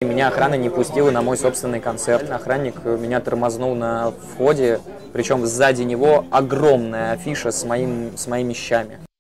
Меня охрана не пустила на мой собственный концерт. Охранник меня тормознул на входе, причем сзади него огромная афиша с моими щами.